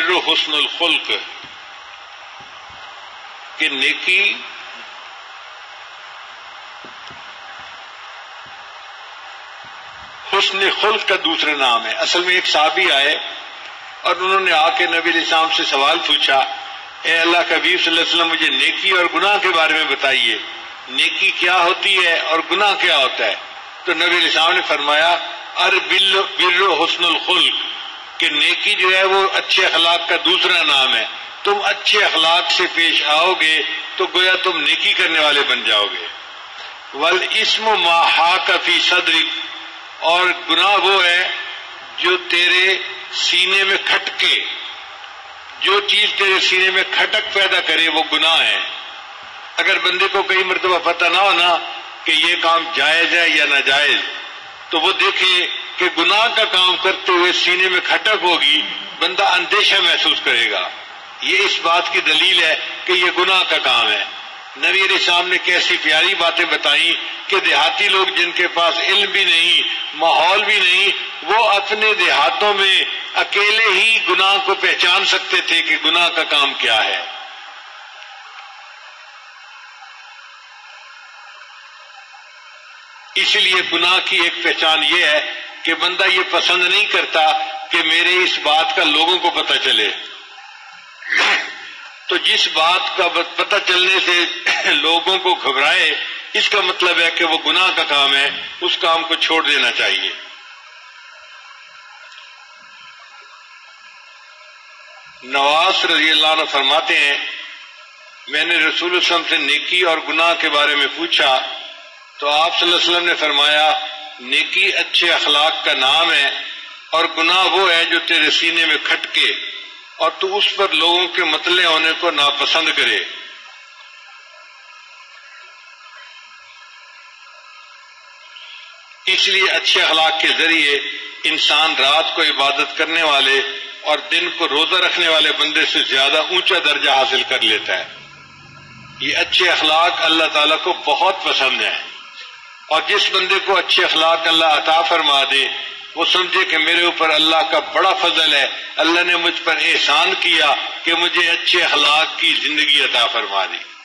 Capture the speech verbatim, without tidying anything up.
البر حسن الخلق کہ نیکی حسن خلق کا دوسرا نام ہے. اصل میں ایک صحابی آئے اور انہوں نے آ کے نبی علیہ السلام سے سوال پوچھا، اے اللہ کے حبیب صلی اللہ علیہ وسلم مجھے نیکی اور گناہ کے بارے میں بتائیے، نیکی کیا ہوتی ہے اور گناہ کیا ہوتا ہے؟ تو نبی علیہ السلام نے فرمایا البر حسن الخلق کہ نیکی جو ہے وہ اچھے اخلاق کا دوسرا نام ہے. تم اچھے اخلاق سے پیش آؤ گے تو گویا تم نیکی کرنے والے بن جاؤ گے. والاسم ما حاک فی صدرک، اور گناہ وہ ہے جو تیرے سینے میں کھٹکے، جو چیز تیرے سینے میں کھٹک پیدا کرے وہ گناہ ہے. اگر بندے کو کئی مرتبہ پتہ نہ ہونا کہ یہ کام جائز ہے یا ناجائز تو وہ دیکھے کہ گناہ کا کام کرتے ہوئے سینے میں کھٹک ہوگی، بندہ اندیشہ محسوس کرے گا. یہ اس بات کی دلیل ہے کہ یہ گناہ کا کام ہے. نبی علیہ السلام نے کیسی پیاری باتیں بتائیں کہ دیہاتی لوگ جن کے پاس علم بھی نہیں، ماحول بھی نہیں، وہ اپنے دیہاتوں میں اکیلے ہی گناہ کو پہچان سکتے تھے کہ گناہ کا کام کیا ہے. اس لیے گناہ کی ایک پہچان یہ ہے کہ بندہ یہ پسند نہیں کرتا کہ میرے اس بات کا لوگوں کو پتہ چلے. تو جس بات کا پتہ چلنے سے لوگوں کو گھبرائے، اس کا مطلب ہے کہ وہ گناہ کا کام ہے، اس کام کو چھوڑ دینا چاہیے. نواز رضی اللہ عنہ فرماتے ہیں میں نے رسول اللہ صلی اللہ علیہ وسلم سے نیکی اور گناہ کے بارے میں پوچھا تو آپ صلی اللہ علیہ وسلم نے فرمایا نیکی اچھے اخلاق کا نام ہے اور گناہ وہ ہے جو تیرے سینے میں کھٹکے اور تو اس پر لوگوں کے مطلع ہونے کو ناپسند کرے. اس لیے اچھے اخلاق کے ذریعے انسان رات کو عبادت کرنے والے اور دن کو روزہ رکھنے والے بندے سے زیادہ اونچا درجہ حاصل کر لیتا ہے. یہ اچھے اخلاق اللہ تعالیٰ کو بہت پسند ہیں، اور جس بندے کو اچھے اخلاق اللہ عطا فرما دے وہ سمجھے کہ میرے اوپر اللہ کا بڑا فضل ہے، اللہ نے مجھ پر احسان کیا کہ مجھے اچھے اخلاق کی زندگی عطا فرما دی.